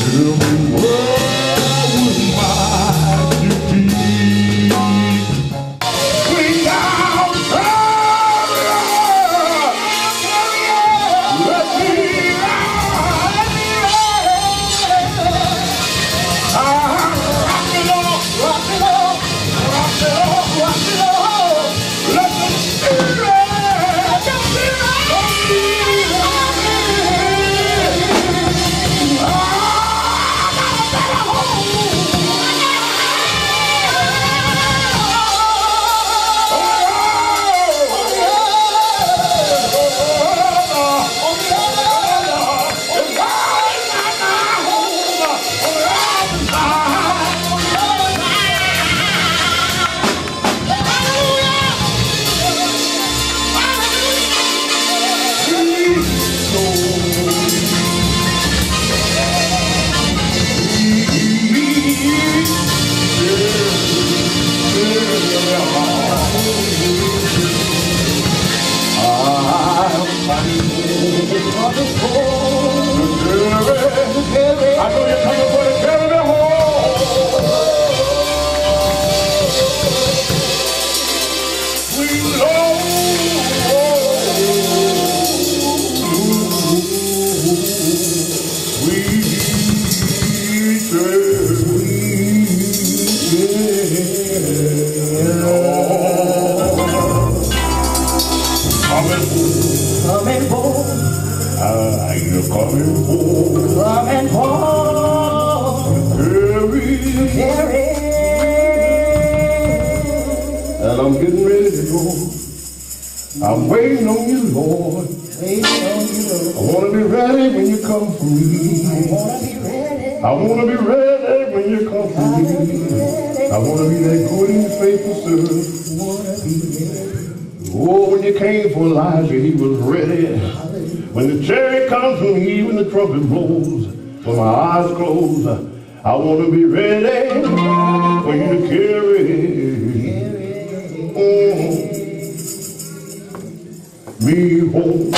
I know you're coming for the carry me home. Sweet Lord, Coming home. you're coming home. Coming home. Carry. And I'm getting ready to go. I'm waiting on you, Lord. Waiting on you, Lord. I want to be ready when you come for me. I want to be ready. I want to be ready when you come for me. I want to be that good and faithful servant. Want to be ready. Oh, when you came for Elijah, he was ready. When the chariot comes from me, when the trumpet blows, when my eyes close, I want to be ready for you to carry me home.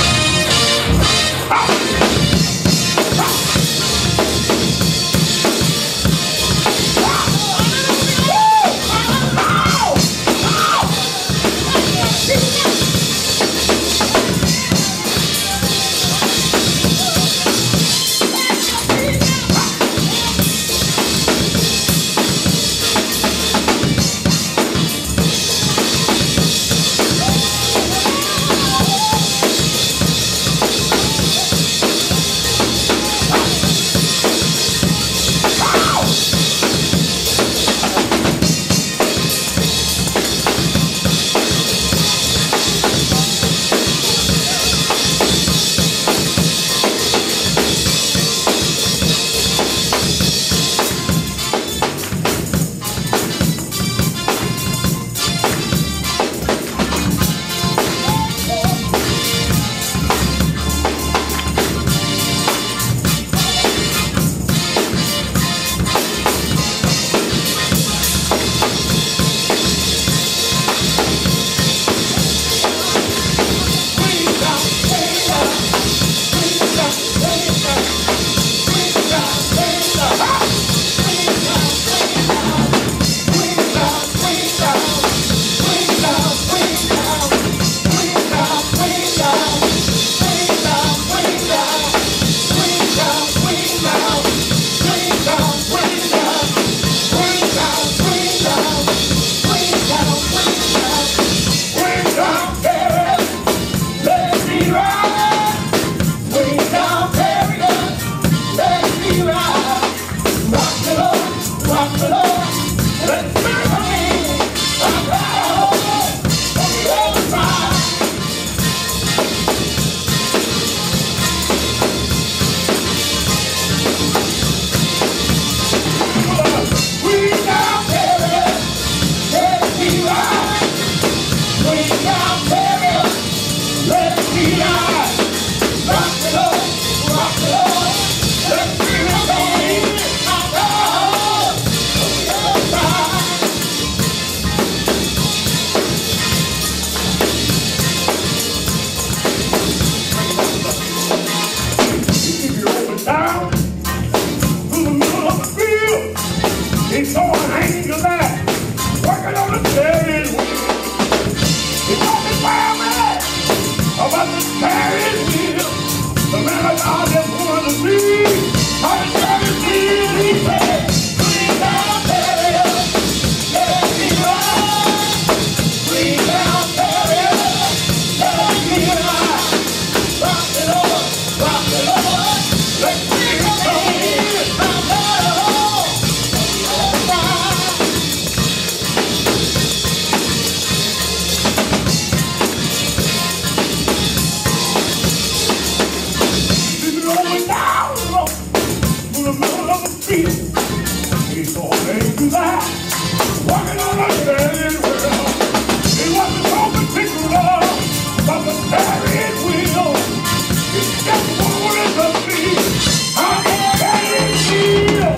feel. He's so amazing that walking on a steady wheel. He wasn't so particular about the steering wheel. He just wanted to see how the steering wheel.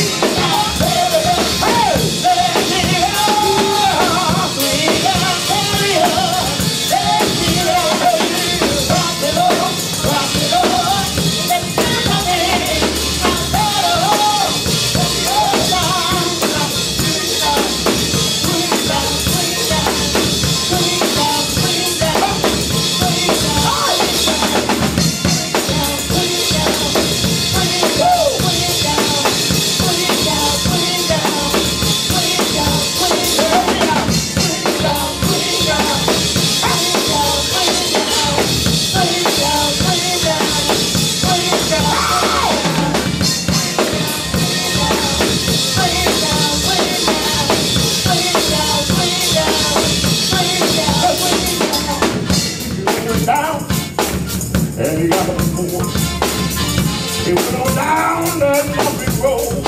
And he got on board. He went on down that bumpy road.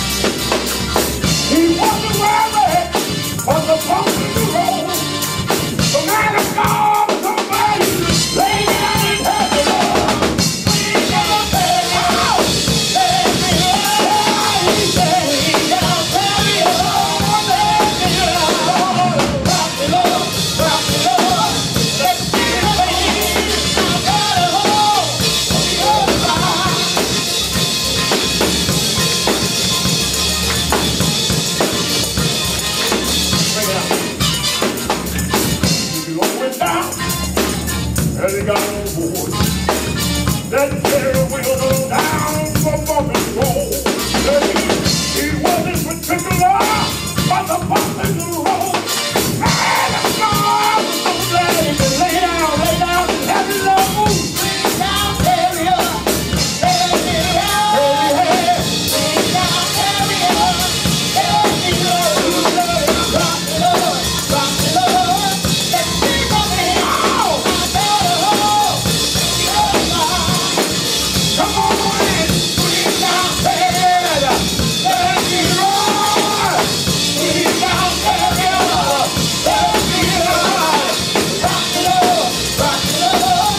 He wasn't worried on the bump in the road. The man of God, somebody lay down and had the Lord. We never tell you. Let me hear. He said, we never tell you. Let me hear. Rock the Lord, rock the Lord. Let's get away. And he got on board. That steering wheel goes down for bumping road. He wasn't particular about the bump in the road. And the God was so glad he could lay down and have his love move. Bring down area, bring down area, rock the Lord, rock the Lord. Let's sing for me. Come on in, bring down area, let me roar. Bring down area, let me roar. Rock the Lord, rock the Lord.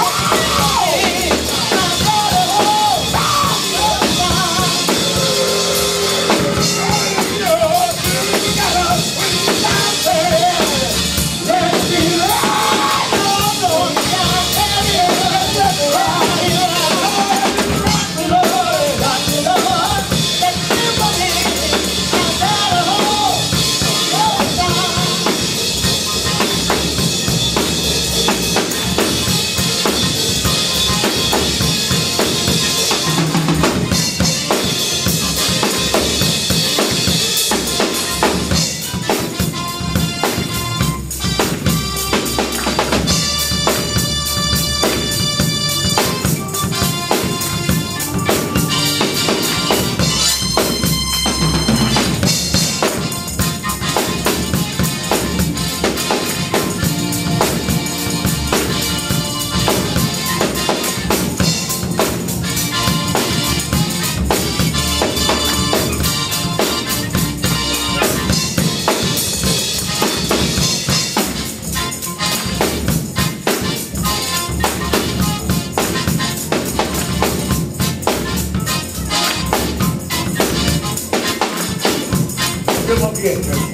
Come up here, church.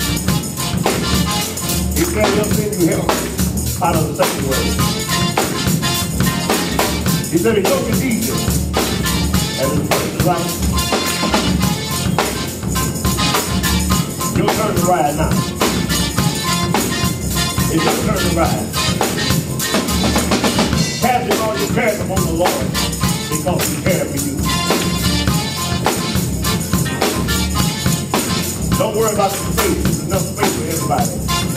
He said he'll send you help out of the sanctuary. He said his yoke is easy and his burden is light. Your turn to ride now. It's your turn to ride. Casting all your cares upon the Lord because he cares for you. Don't worry about the space. There's enough space for everybody.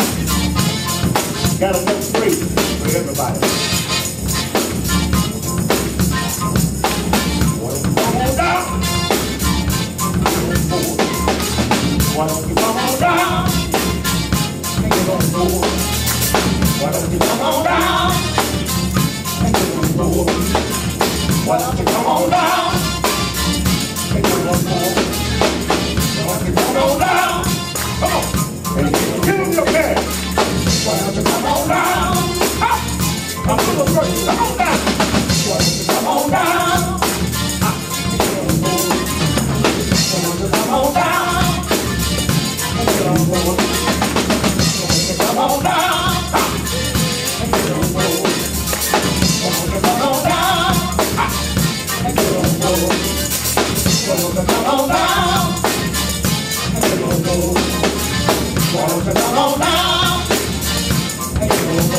Got enough space for everybody. Come on down. Why don't you come on down? Take it on board. Why don't you come on down? Take it on board. Why don't you come on down? Take it on board. come on down. Come on down. Won't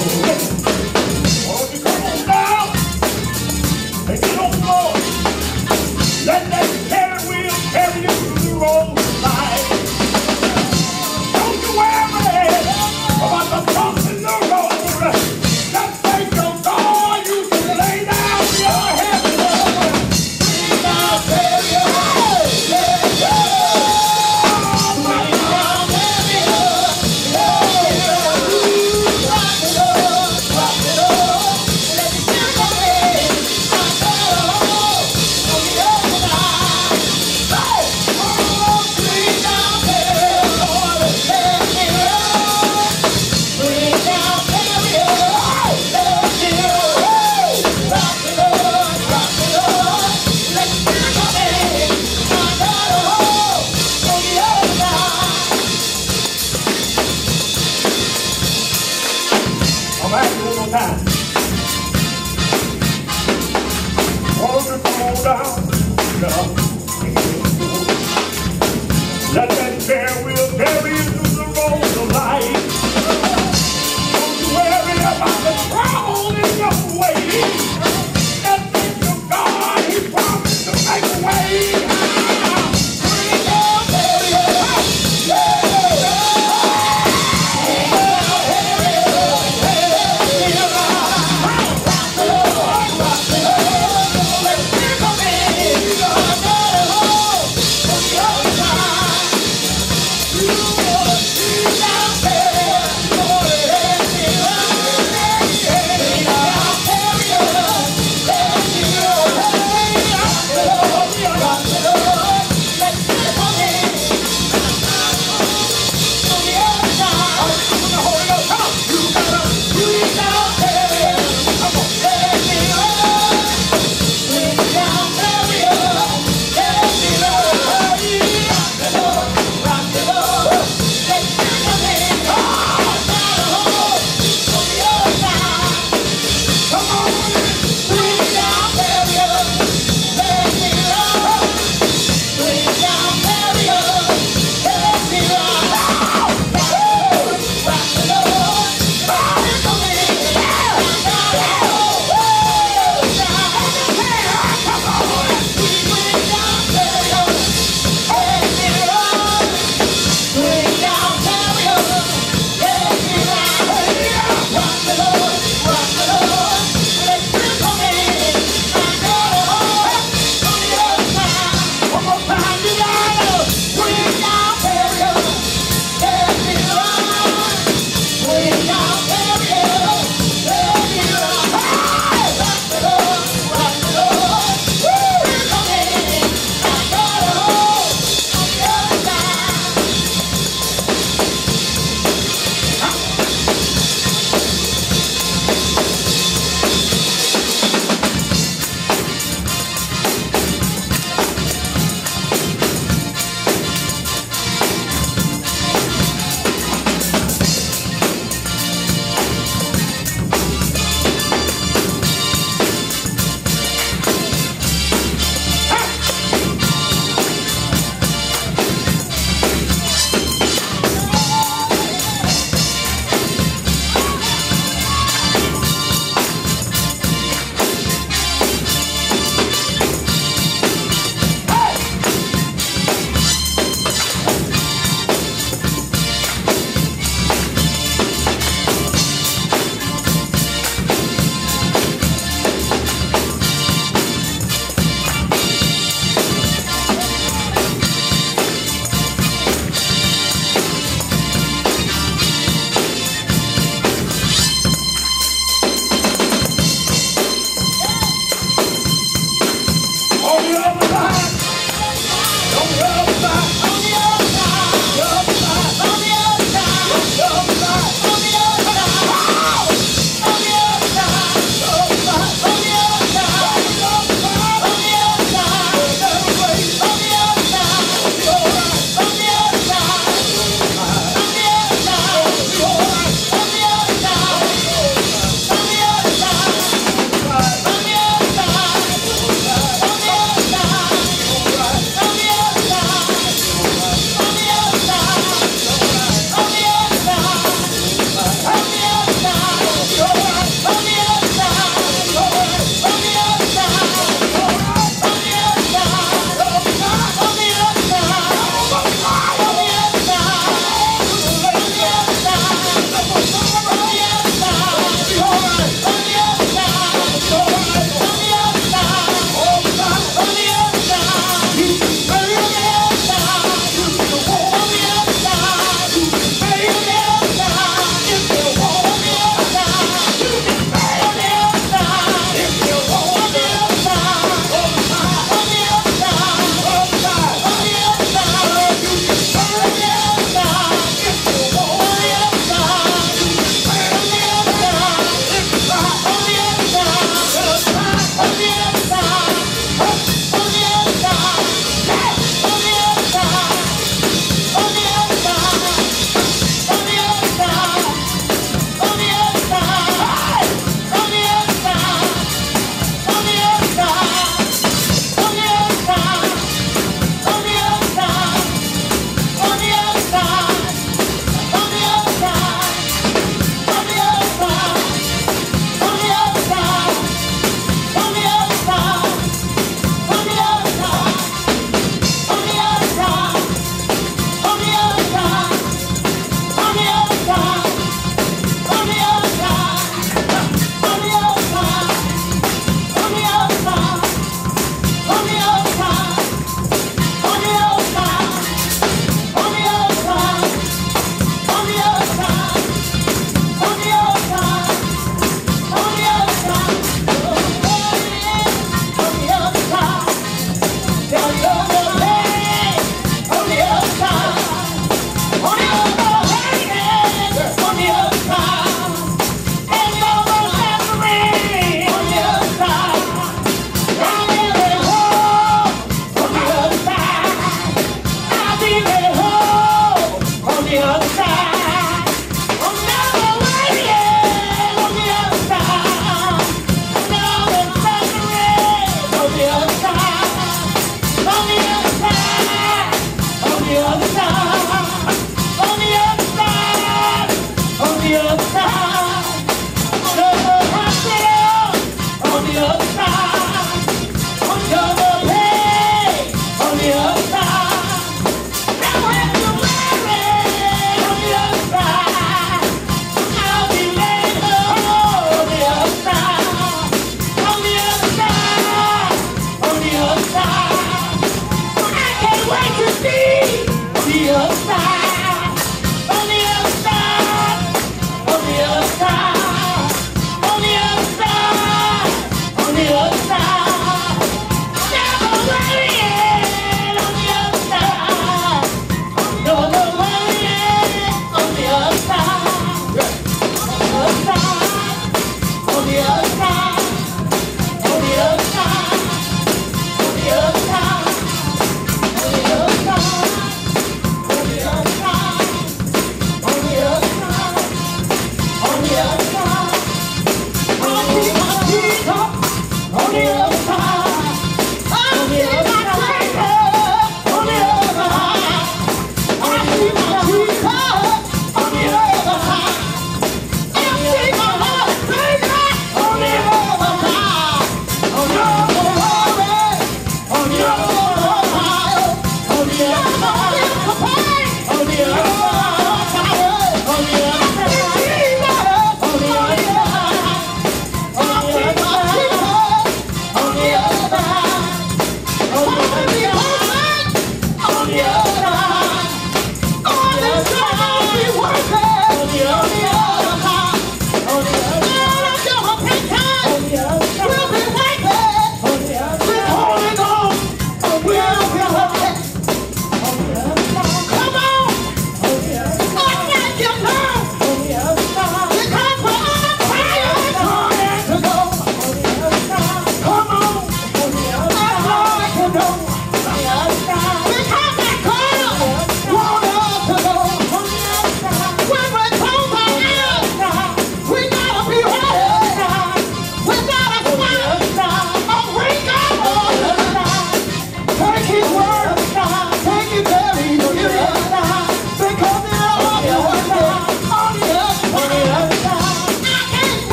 you come on down and get on the floor? Let that carry wheel carry you through the road tonight. Don't you worry about the bumps in the road. Just thank your God you can lay down your heavy load. Bring down heavy load. Bring down heavy load. Rock it up, rock it up. Let me feel the pain. I'm better on the other side. Hey, oh, bring down heavy load. Let me roll. Bring down heavy load. Let me roll. Rock it up, rock it up. Let me feel the pain. I'm better on the other side. I'm asking one more time. Won't you come on down? Yeah. Let that chair wheel carry you through the road of life. Don't you worry about the trouble in your way. Just think of God, He promised to make a way. Bring down heavy load. Let me rock it up, rock it up. Let's feel the pain.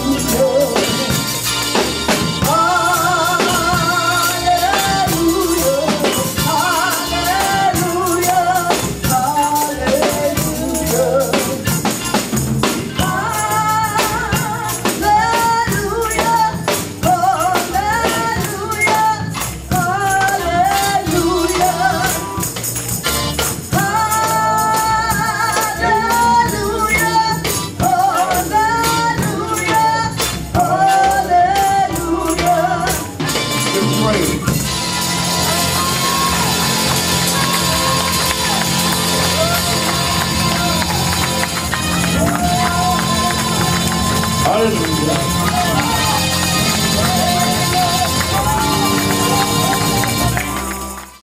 love.